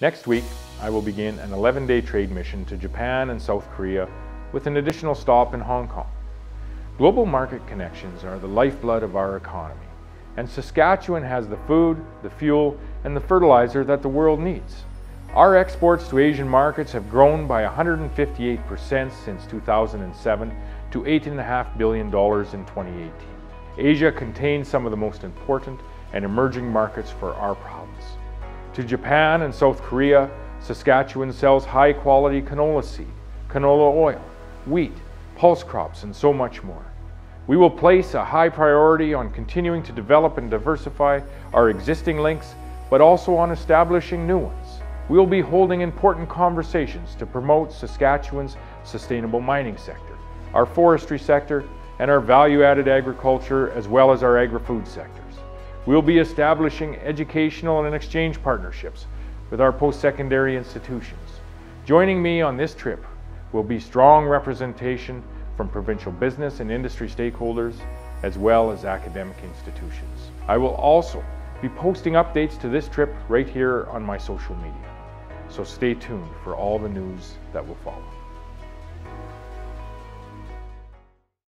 Next week, I will begin an 11-day trade mission to Japan and South Korea with an additional stop in Hong Kong. Global market connections are the lifeblood of our economy, and Saskatchewan has the food, the fuel, and the fertilizer that the world needs. Our exports to Asian markets have grown by 158% since 2007 to $8.5 billion in 2018. Asia contains some of the most important and emerging markets for our province. To Japan and South Korea, Saskatchewan sells high-quality canola seed, canola oil, wheat, pulse crops, and so much more. We will place a high priority on continuing to develop and diversify our existing links, but also on establishing new ones. We will be holding important conversations to promote Saskatchewan's sustainable mining sector, our forestry sector, and our value-added agriculture, as well as our agri-food sectors. We will be establishing educational and exchange partnerships with our post-secondary institutions. Joining me on this trip will be strong representation from provincial business and industry stakeholders, as well as academic institutions. I will also be posting updates to this trip right here on my social media. So stay tuned for all the news that will follow.